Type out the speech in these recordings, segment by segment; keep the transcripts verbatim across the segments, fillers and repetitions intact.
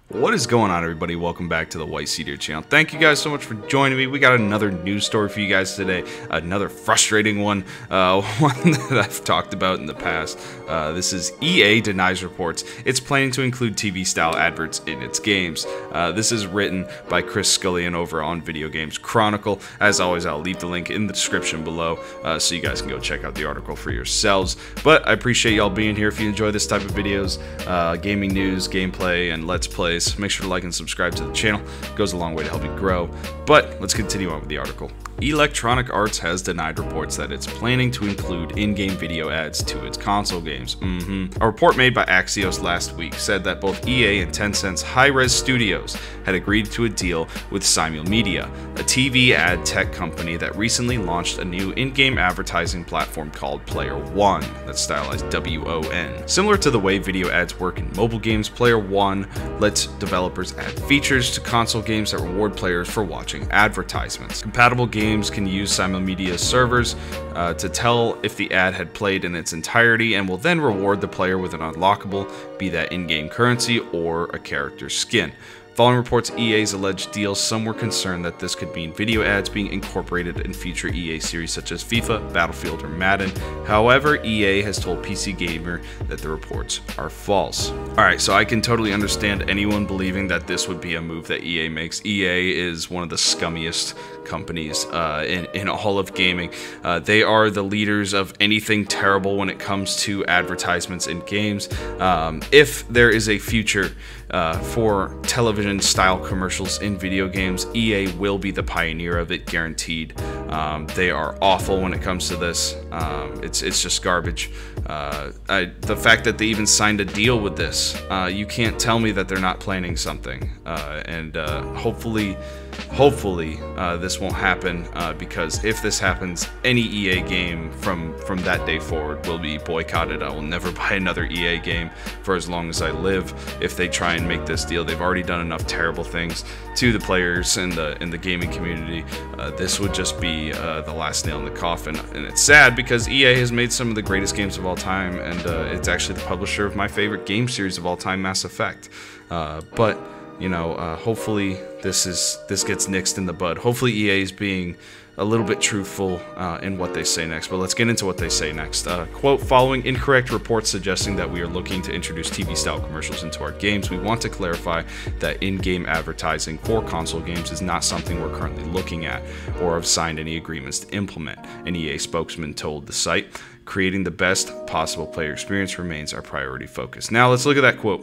What is going on, everybody? Welcome back to the White Sea Deer channel. Thank you guys so much for joining me. We got another news story for you guys today. Another frustrating one, uh, one that I've talked about in the past. Uh, this is E A denies reports it's planning to include T V-style adverts in its games. Uh, this is written by Chris Scullion over on Video Games Chronicle. As always, I'll leave the link in the description below uh, so you guys can go check out the article for yourselves. But I appreciate y'all being here. If you enjoy this type of videos, uh, gaming news, gameplay, and Let's Plays, make sure to like and subscribe to the channel. It goes a long way to help you grow. But let's continue on with the article. Electronic Arts has denied reports that it's planning to include in-game video ads to its console games. Mm-hmm. A report made by Axios last week said that both E A and Tencent's Hi-Rez Studios had agreed to a deal with Simul Media, a T V ad tech company that recently launched a new in-game advertising platform called Player One, that's stylized W O N. Similar to the way video ads work in mobile games, Player One lets developers add features to console games that reward players for watching advertisements. Compatible games can use Simul Media's servers uh, to tell if the ad had played in its entirety and will then reward the player with an unlockable, be that in-game currency or a character's skin. Following reports E A's alleged deal, some were concerned that this could mean video ads being incorporated in future E A series such as FIFA, Battlefield, or Madden. However, E A has told P C Gamer that the reports are false. Alright, so I can totally understand anyone believing that this would be a move that E A makes. E A is one of the scummiest companies uh, in, in all of gaming. Uh, they are the leaders of anything terrible when it comes to advertisements in games. Um, if there is a future uh, for television style commercials in video games, E A will be the pioneer of it, guaranteed. Um, they are awful when it comes to this. Um, it's, it's just garbage. Uh, I, the fact that they even signed a deal with this, uh, you can't tell me that they're not planning something. Uh, and uh, hopefully, hopefully uh, this won't happen, uh, because if this happens, any E A game from, from that day forward will be boycotted. I will never buy another E A game for as long as I live if they try and make this deal. They've already done enough terrible things to the players and the, in the gaming community. Uh, this would just be uh, the last nail in the coffin. And it's sad because E A has made some of the greatest games of all time, and uh, it's actually the publisher of my favorite game series of all time, Mass Effect. Uh, but you know, uh, hopefully this is this gets nixed in the bud. Hopefully E A is being a little bit truthful uh, in what they say next. But let's get into what they say next. Uh, quote, following incorrect reports suggesting that we are looking to introduce T V-style commercials into our games, we want to clarify that in-game advertising for console games is not something we're currently looking at or have signed any agreements to implement, an E A spokesman told the site. Creating the best possible player experience remains our priority focus. Now let's look at that quote.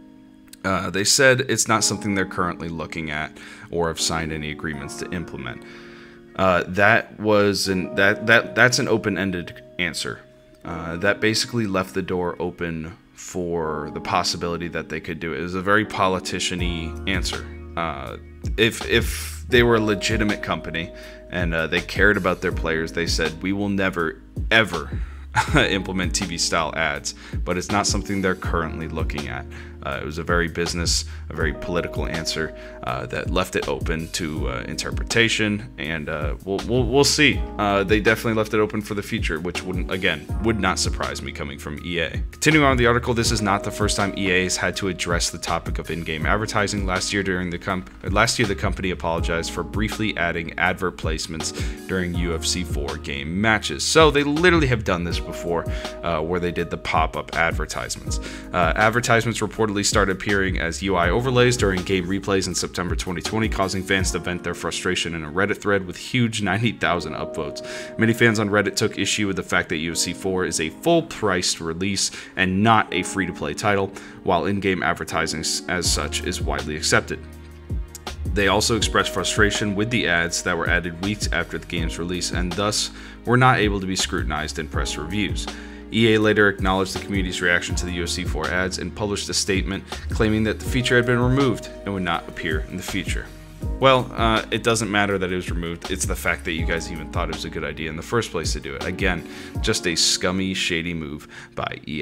Uh, they said it's not something they're currently looking at or have signed any agreements to implement. Uh, that was an that that that's an open-ended answer. Uh, that basically left the door open for the possibility that they could do it. It was a very politician-y answer. Uh, if if they were a legitimate company and uh, they cared about their players, they said we will never ever implement T V-style ads, but it's not something they're currently looking at. Uh, it was a very business, a very political answer uh, that left it open to uh, interpretation, and uh, we'll, we'll we'll see. Uh, they definitely left it open for the future, which wouldn't, again, would not surprise me coming from E A. Continuing on with the article, this is not the first time E A has had to address the topic of in-game advertising. Last year, during the comp last year, the company apologized for briefly adding advert placements during U F C four game matches. So they literally have done this before, uh, where they did the pop-up advertisements. Uh, advertisements reportedly started appearing as U I overlays during game replays in September twenty twenty, causing fans to vent their frustration in a Reddit thread with huge ninety thousand upvotes. Many fans on Reddit took issue with the fact that U F C four is a full-priced release and not a free-to-play title, while in-game advertising as such is widely accepted. They also expressed frustration with the ads that were added weeks after the game's release and thus were not able to be scrutinized in press reviews. E A later acknowledged the community's reaction to the U F C four ads and published a statement claiming that the feature had been removed and would not appear in the future. Well, uh, it doesn't matter that it was removed. It's the fact that you guys even thought it was a good idea in the first place to do it. Again, just a scummy, shady move by E A.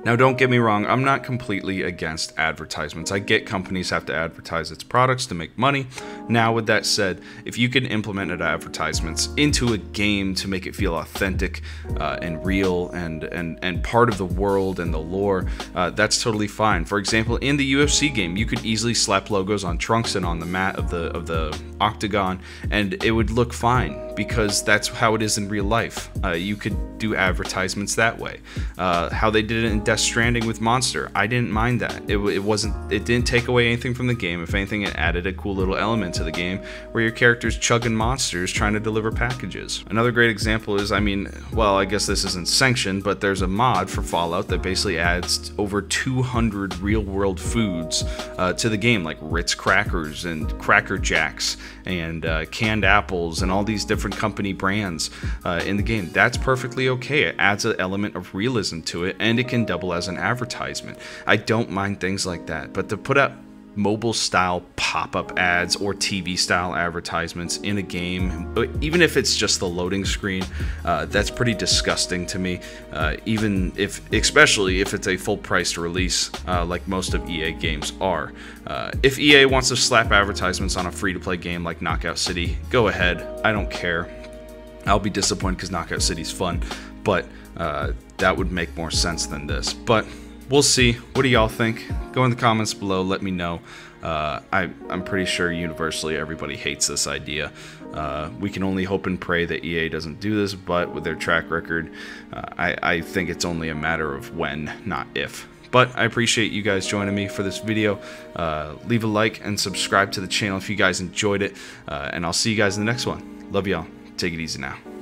Now, don't get me wrong, I'm not completely against advertisements. I get companies have to advertise its products to make money. Now, with that said, if you can implement advertisements into a game to make it feel authentic uh, and real and, and, and part of the world and the lore, uh, that's totally fine. For example, in the U F C game, you could easily slap logos on trunks and on the mat of the, of the octagon, and it would look fine because that's how it is in real life. Uh, you could do advertisements that way. Uh, how they did it in Death Stranding with Monster, I didn't mind that. It, it wasn't. It didn't take away anything from the game. If anything, it added a cool little element to the game where your character's chugging monsters trying to deliver packages. Another great example is, I mean, well, I guess this isn't sanctioned, but there's a mod for Fallout that basically adds over two hundred real-world foods uh, to the game, like Ritz crackers and Cracker Jacks and uh, canned apples and all these different company brands uh, in the game. That's perfectly okay. It adds an element of realism to it, and it can double as an advertisement. I don't mind things like that, but to put up mobile style pop-up ads or T V style advertisements in a game, even if it's just the loading screen, uh, that's pretty disgusting to me. Uh, even if, especially if it's a full priced release, uh, like most of E A games are. Uh, if E A wants to slap advertisements on a free-to-play game like Knockout City, go ahead. I don't care. I'll be disappointed because Knockout City's fun, but uh, that would make more sense than this. But we'll see. What do y'all think? Go in the comments below. Let me know. Uh, I, I'm pretty sure universally everybody hates this idea. Uh, we can only hope and pray that E A doesn't do this, but with their track record, uh, I, I think it's only a matter of when, not if. But I appreciate you guys joining me for this video. Uh, leave a like and subscribe to the channel if you guys enjoyed it. Uh, and I'll see you guys in the next one. Love y'all. Take it easy now.